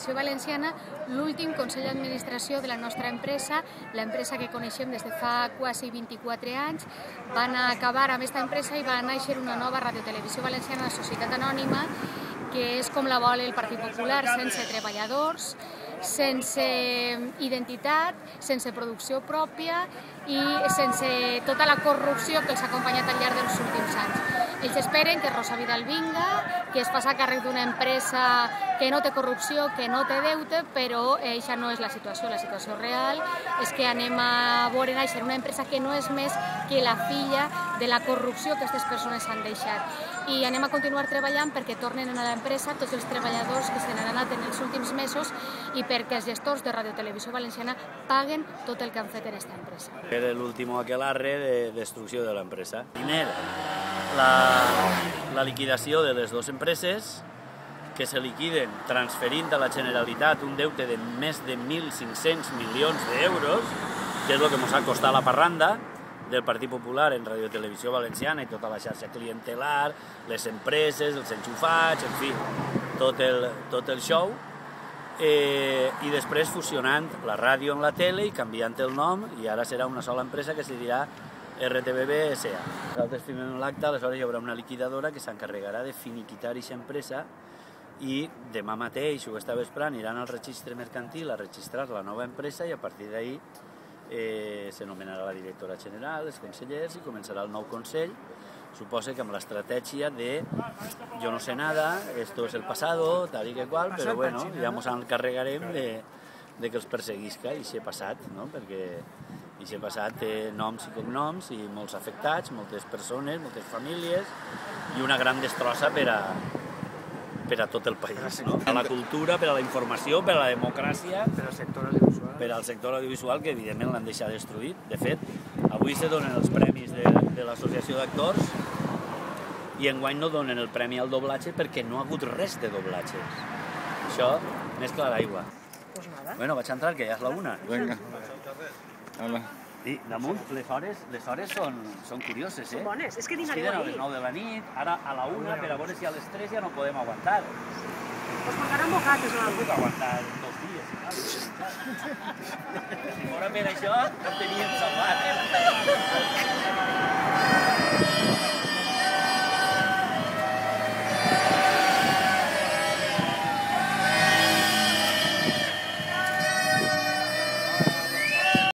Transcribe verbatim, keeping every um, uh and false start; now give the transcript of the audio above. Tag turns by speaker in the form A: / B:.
A: Televisió Valenciana l'últim Consell d'Administració de la nostra empresa, l'empresa que coneixem des de fa quasi vint-i-quatre anys. Van acabar amb aquesta empresa i va néixer una nova Radiotelevisió Valenciana, Societat Anònima, que és com la vol el Partit Popular, sense treballadors, sense identitat, sense producció pròpia i sense tota la corrupció que els ha acompanyat al llarg dels últims anys. Ells esperen que Rosa Vidal vinga, que es faci càrrec d'una empresa que no té corrupció, que no té deute, però això no és la situació. La situació real és que anem a veure néixer una empresa que no és més que la filla de la corrupció que aquestes persones han deixat. I anem a continuar treballant perquè tornen a l'empresa tots els treballadors que se n'han anat en els últims mesos i perquè els gestors de Radiotelevisió Valenciana paguen tot el que han fet en aquesta empresa.
B: Era l'últim aquelarre de destrucció de l'empresa. Primer, la, la liquidació de les dues empreses, que se liquiden transferint a la Generalitat un deute de més de mil cinc-cents milions d'euros, que és el que ens ha costat la parranda del Partit Popular en Radiotelevisió Valenciana i tota la xarxa clientelar, les empreses, els enxufats, en fi, tot el, tot el show, eh, i després fusionant la ràdio amb la tele i canviant el nom, i ara serà una sola empresa que se dirà R T V B S A. Nosaltres firmem l'acte, aleshores hi haurà una liquidadora que s'encarregarà de finiquitar aquesta empresa i demà mateix o esta vespre aniran al registre mercantil a registrar la nova empresa i a partir d'ahí eh, s'anomenarà la directora general, els consellers i començarà el nou consell. Suposa que amb l'estratègia de yo no sé nada, esto es el pasado, tal i que qual, però bueno, ja ens encarregarem de, de que els perseguisca i s'hi ha passat, no? Perquè i s'hi ha passat té noms i cognoms i molts afectats, moltes persones, moltes famílies i una gran destrossa per a per a tot el país, no? Per a la cultura, per a la informació, per a la democràcia,
C: per al sector audiovisual,
B: per al sector audiovisual, que evidentment l'han deixat destruït. De fet, avui se donen els premis de, de l'Associació d'Actors i enguany no donen el premi al doblatge perquè no ha hagut res de doblatges. Això, més clar l'aigua.
C: Pues nada.
B: Bueno, vaig entrar, que ja és la una.
D: Vinga. Hola.
B: I damunt, les hores, les hores són, són curioses, eh?
C: Són bones, és que
B: Es
C: dinareu
B: queden a
C: ahir.
B: les nou de la nit, ara a la una, per a veure si a les tres ja no podem aguantar.
C: Us mangaran bocates o
B: No
C: alguna
B: puc aguantar dos dies. Si fora per això, no teníem salvat, eh?